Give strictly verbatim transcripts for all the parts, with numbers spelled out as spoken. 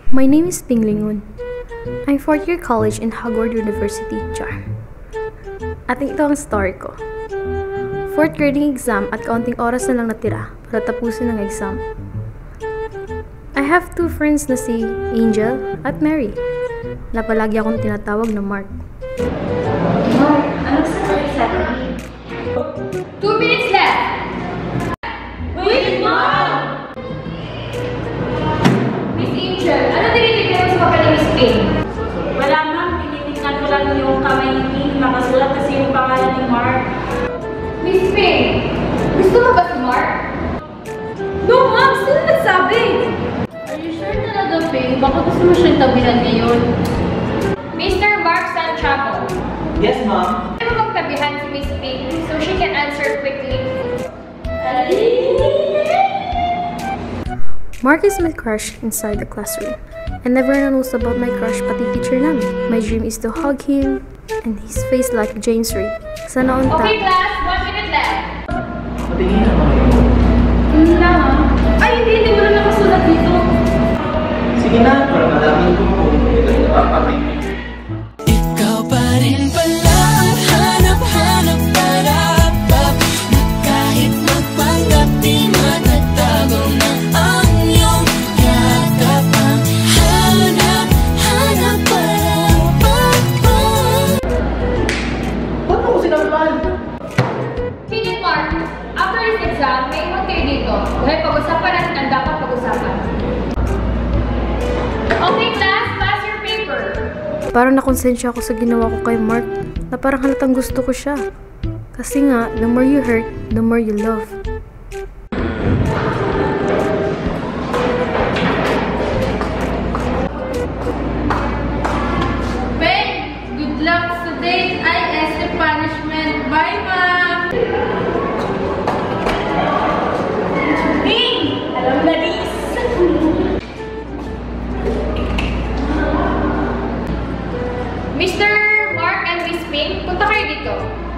My name is Ping Lingun. I'm fourth year college in Hagward University, Char. At ito ang story ko. Fourth grading exam at kaunting oras na lang natira para tapusin ang exam. I have two friends na si Angel at Mary na palagi akong tinatawag na Mark. Mark, anong sabi sa akin? Two minutes left! Wait, Mom! Miss Angel, ano tinitignan mo sa papel ni Miss Ping? Wala, Ma'am. Tinitignan ko lang yung kamay ni Ping. Nakasulat kasi yung pangalan ni Mark. Miss Ping, gusto mo ba si Mark? No, Ma'am! Sino nagsabi? Are you sure talaga, Ping? Baka gusto mo siyang tabihan ngayon. Mister Mark Santiago. Yes, Ma'am. Ano magtabihan si Miss Ping so she can answer quickly? Mark is my crush inside the classroom, and everyone knows about my crush pati teacher namin. My dream is to hug him and his face like James Reid. Sana unta. Okay, class. One minute left. Patingin na mga yun. Hindi na, Ma'am. Ay, hindi. Hindi mo na nakasulat dito. Sige na, para malamin ko kung ito yung papapay. Ikaw pa rin pala ang hanap-hanap para-pap na kahit magpanggap di matatago na ang iyong yakap ang hanap-hanap para-pap. Ba't ako sinabihan? Ping and Mark, after this exam, may iwan kayo dito. Dahil pag-usapan natin ang dapat pag-usapan. Okay, class. Pass your paper. Parang nakonsensya ako sa ginawa ko kay Mark na parang halatang gusto ko siya. Kasi nga, the more you hurt, the more you love. Ping, good luck today. I S the punishment. Bye, Ma'am! Ping! Alam na, Liz. Mister Mark and Miss Ping, punta kayo dito.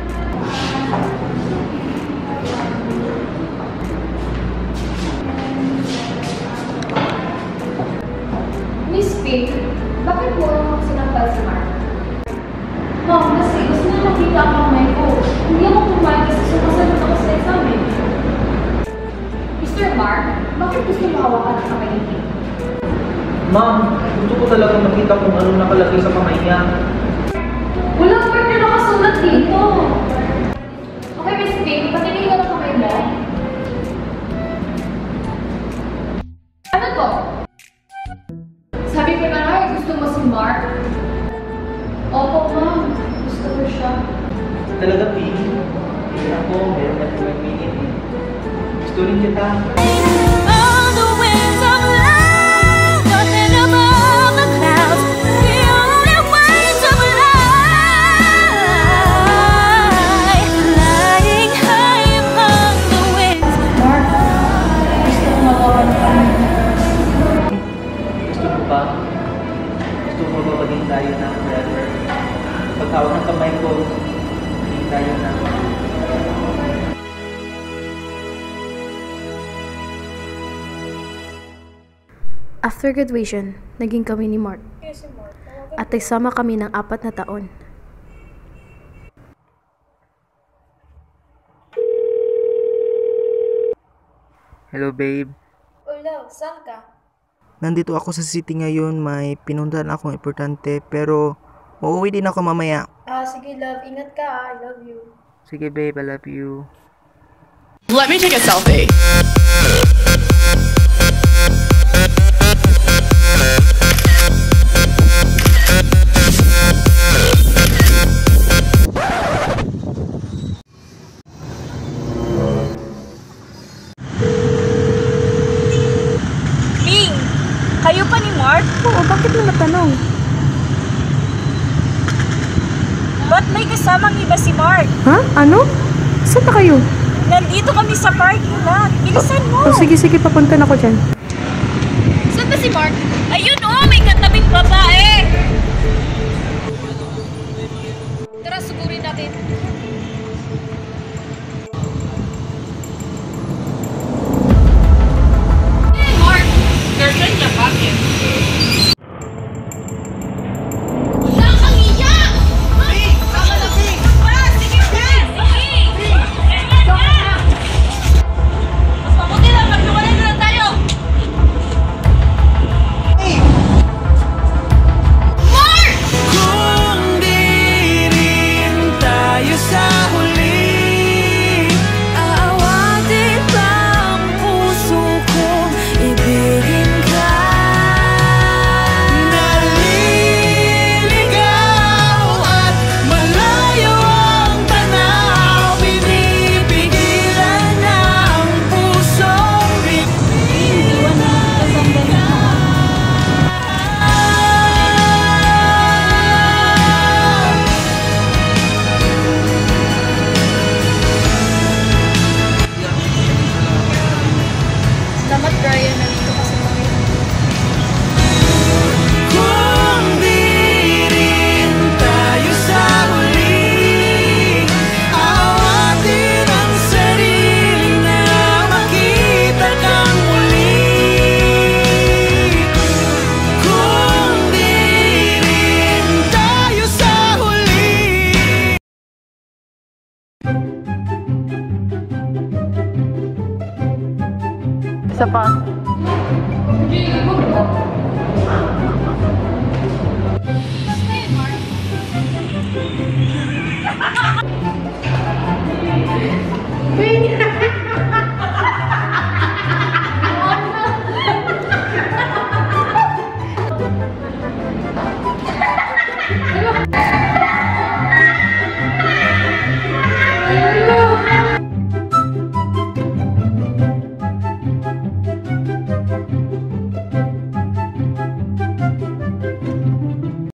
Miss Ping, bakit mo naman sinampal si Mark? Ma'am, kasi gusto niya makita ang kamay ko. Hindi ako kumain kasi sumasagot ako sa exam eh. Mister Mark, bakit gusto mo hawakan ang kamay ni Ping? Ma'am, gusto ko talaga makita kung ano nakalagay sa kamay niya. Walang word na nakasulat dito. Okay, Miss Ping, patingin ko ng kamay mo. Ano to? Sabi ko na nga, eh, gusto mo si Mark? Opo, Ma'am. Gusto ko siya. Talaga, Ping. Tingin ako, meron na kung mag-minute eh. Gusto rin kita. All the winds of love, nothing above the clouds, the only winds of life, flying high among the winds. Mark, gusto ko matawa ng kamay mo. Gusto ko ba? Gusto ko ba maging tayo na forever? Pagtawag ng kamay ko, maging tayo na. After graduation, naging kami ni Mark. At nagsama kami ng apat na taon. Hello, babe. Hello, saan ka? Nandito ako sa city ngayon. May pinuntahan akong importante. Pero, uuwi din ako mamaya. Ah, sige love. Ingat ka ah. I love you. Sige, babe. I love you. Let me take a selfie. Ping! Kayo pa ni Mark? Oo, bakit mo natanong? Ba't may kasamang iba si Mark? Ha? Ano? Saan na kayo? Nandito kami sa parking lot. Bilisan mo! Oh, sige, sige, papunta na ako dyan. Saan ba si Mark?